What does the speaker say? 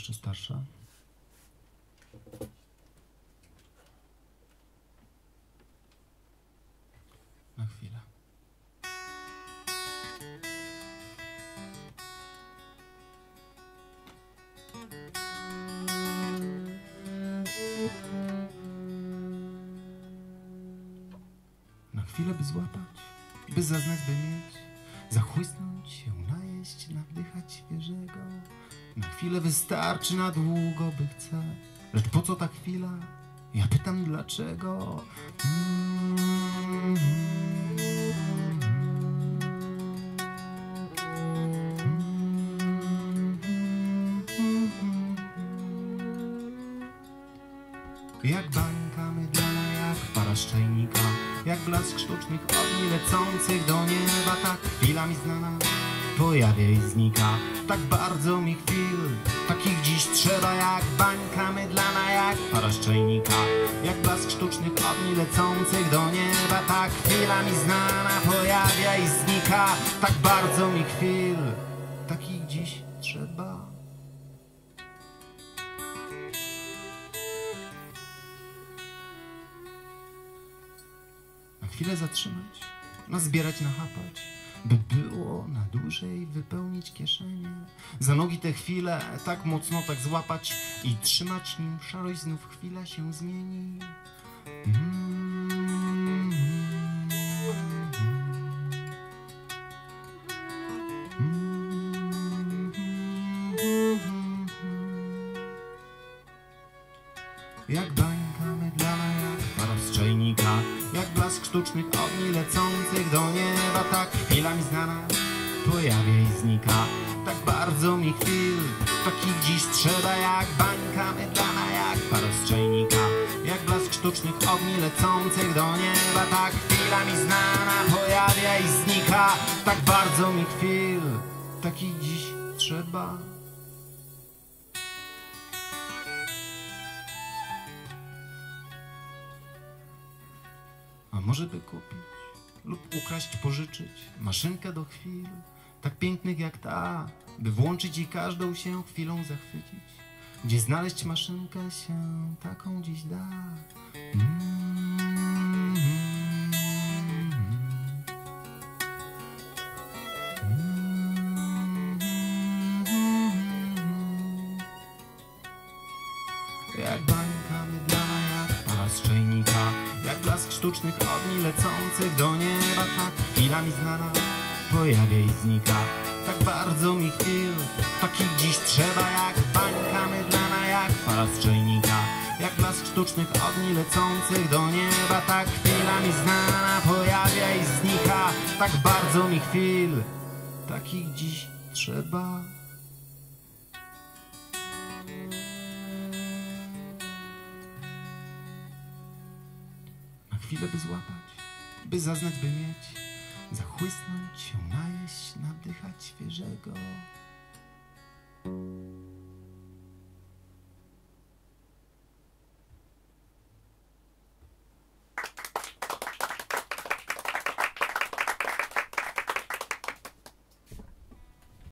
jeszcze starsza. Na chwilę. Na chwilę by złapać, by zaznać, by mieć, zachłysnąć się, najeść, nawdychać świeżego. Na chwilę wystarczy, na długo by chcę. Lecz po co ta chwila? Ja pytam dlaczego. Jak bańka mydlana, jak para z czajnika, jak blask sztucznych ogni lecących do nieba, tak chwila mi znana pojawia i znika. Tak bardzo mi chwil, takich dziś trzeba, jak bańka mydlana, jak para z czajnika, jak blask sztucznych ogni lecących do nieba. Tak chwila mi znana pojawia i znika. Tak bardzo mi chwil, takich dziś trzeba. Na chwilę zatrzymać, nazbierać, nachapać, by było na dłużej wypełnić kieszenie. Za nogi te chwile tak mocno tak złapać i trzymać, nim szarość znów chwila się zmieni. Jak bańka mydlana, jak para z czajnika, jak blask sztucznych ogni lecących do nieba. Tak chwila mi znana pojawia i znika. Tak bardzo mi chwil, takich dziś trzeba, jak bańka mydlana, jak para z czajnika, jak blask sztucznych ogni lecących do nieba. Tak chwila mi znana pojawia i znika. Tak bardzo mi chwil, takich dziś trzeba. A może by kupić lub ukraść, pożyczyć maszynkę do chwil tak pięknych jak ta, by włączyć i każdą się chwilą zachwycić. Gdzie znaleźć maszynkę się taką dziś da? Jak bańka mydlana, jak para z czajnika, jak blask sztucznych ogni lecących do nieba. Tak chwila mi znana pojawia i znika. Tak bardzo mi chwil, takich dziś trzeba, jak bańka mydlana, jak para z czajnika, jak blask sztucznych ogni lecących do nieba. Tak chwila mi znana pojawia i znika. Tak bardzo mi chwil, takich dziś trzeba. Na chwilę by złapać, by zaznać, by mieć, zachłysnąć się, najeść, nawdychać świeżego.